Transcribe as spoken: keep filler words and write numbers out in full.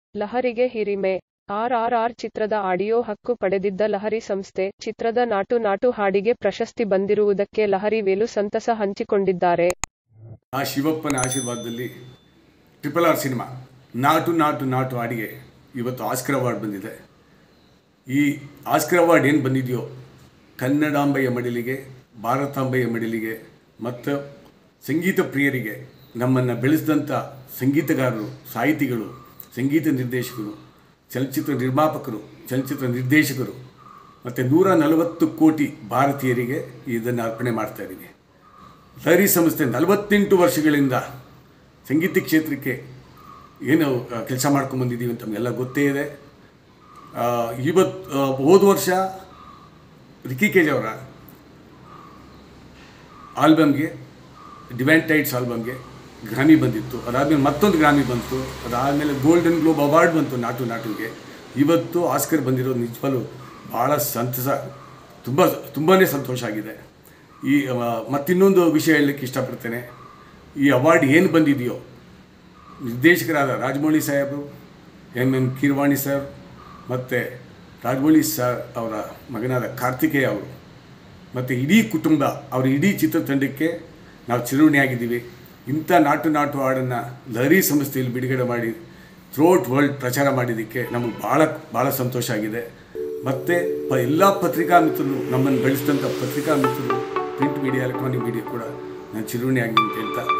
ಲಹರಿಗೆ ಹಿರಿಮೆ. R R R ಚಿತ್ರದ audio ಹಕ್ಕು ಪಡೆದಿದ್ದ ಲಹರಿ ಸಂಸ್ಥೆ, ಚಿತ್ರದ ನಾಟು ನಾಟು ಹಾಡಿಗೆ ಪ್ರಶಸ್ತಿ ಬಂದಿರುವುದಕ್ಕೆ ಲಹರಿ ವೇಲು ಸಂತಸ ಹಂಚಿಕೊಂಡಿದ್ದಾರೆ. ಆ ಶಿವಪ್ಪನ ಆಶೀರ್ವಾದದಲ್ಲಿ triple R cinema Naatu Naatu Naatu ಹಾಡಿಗೆ ಇವತ್ತು ಆಸ್ಕರ್ ಅವಾರ್ಡ್ ಬಂದಿದೆ. ಈ ಆಸ್ಕರ್ ಅವಾರ್ಡ್ ಏನು ಬಂದಿದೆಯೋ ಕನ್ನಡಾಂಬೆಯ ಮಡಿಲಿಗೆ, ಭಾರತಾಂಬೆಯ ಮಡಿಲಿಗೆ ಮತ್ತು ಸಂಗೀತ ಪ್ರಿಯರಿಗೆ, ನಮ್ಮನ್ನು ಬೆಳೆಸಿದಂಥ ಸಂಗೀತಗಾರರು, ಸಾಹಿತಿಗಳು, ಸಂಗೀತ ನಿರ್ದೇಶಕರು, ಚಲನಚಿತ್ರ ನಿರ್ಮಾಪಕರು, ಚಲನಚಿತ್ರ ನಿರ್ದೇಶಕರು ಮತ್ತು ನೂರ ನಲವತ್ತು ಕೋಟಿ ಭಾರತೀಯರಿಗೆ ಇದನ್ನು ಅರ್ಪಣೆ ಮಾಡ್ತಾ ಇದ್ದೀವಿ. ಲಹರಿ ಸಂಸ್ಥೆ ನಲವತ್ತೆಂಟು ವರ್ಷಗಳಿಂದ ಸಂಗೀತ ಕ್ಷೇತ್ರಕ್ಕೆ ಏನು ಕೆಲಸ ಮಾಡ್ಕೊಂಬಂದಿದ್ದೀವಿ ಅಂತ ನಮಗೆಲ್ಲ ಗೊತ್ತೇ ಇದೆ. ಇವತ್ತು ಹೋದ ವರ್ಷ ರಿಕಿ ಕೇಜ್ ಅವರ ಆಲ್ಬಮ್ಗೆ, ಡಿವೈನ್ ಟೈಡ್ಸ್ ಆಲ್ಬಮ್ಗೆ ಗ್ರಾಮಿ ಬಂದಿತ್ತು. ಅದಾದಮೇಲೆ ಮತ್ತೊಂದು ಗ್ರಾಮಿ ಬಂತು. ಅದಾದಮೇಲೆ ಗೋಲ್ಡನ್ ಗ್ಲೋಬ್ ಅವಾರ್ಡ್ ಬಂತು ನಾಟು ನಾಟುಗೆ. ಇವತ್ತು ಆಸ್ಕರ್ ಬಂದಿರೋದು ನಿಜವಾಗ್ಲೂ ಭಾಳ ಸಂತಸ, ತುಂಬ ತುಂಬಾ ಸಂತೋಷ ಆಗಿದೆ. ಈ ಮತ್ತಿನ್ನೊಂದು ವಿಷಯ ಹೇಳಲಿಕ್ಕೆ ಇಷ್ಟಪಡ್ತೇನೆ. ಈ ಅವಾರ್ಡ್ ಏನು ಬಂದಿದೆಯೋ ನಿರ್ದೇಶಕರಾದ ರಾಜಮೌಳಿ ಸಾಹೇಬರು, ಎಮ್ ಎಮ್ ಕೀರವಾಣಿ ಸರ್ ಮತ್ತು ರಾಜಮೌಳಿ ಸರ್ ಅವರ ಮಗನಾದ ಕಾರ್ತಿಕೇಯ ಅವರು ಮತ್ತು ಇಡೀ ಕುಟುಂಬ, ಅವರ ಇಡೀ ಚಿತ್ರತಂಡಕ್ಕೆ ನಾವು ಚಿರಋಣಿಯಾಗಿದ್ದೀವಿ. ಇಂಥ ನಾಟು ನಾಟು ಹಾಡನ್ನು ಲಹರಿ ಸಂಸ್ಥೆಯಲ್ಲಿ ಬಿಡುಗಡೆ ಮಾಡಿ ಥ್ರೂಔಟ್ ವರ್ಲ್ಡ್ ಪ್ರಚಾರ ಮಾಡಿದ್ದಕ್ಕೆ ನಮಗೆ ಭಾಳ ಭಾಳ ಸಂತೋಷ ಆಗಿದೆ. ಮತ್ತು ಪ ಎಲ್ಲ ಪತ್ರಿಕಾ ಮಿತ್ರರು, ನಮ್ಮನ್ನು ಬೆಳೆಸಿದಂಥ ಪತ್ರಿಕಾ ಮಿತ್ರರು, ಪ್ರಿಂಟ್ ಮೀಡಿಯಾ, ಎಲೆಕ್ಟ್ರಾನಿಕ್ ಮೀಡಿಯಾ ಕೂಡ ನಾನು ಚಿರಋಣಿಯಾಗಿ ಅಂತ ಹೇಳ್ತಾ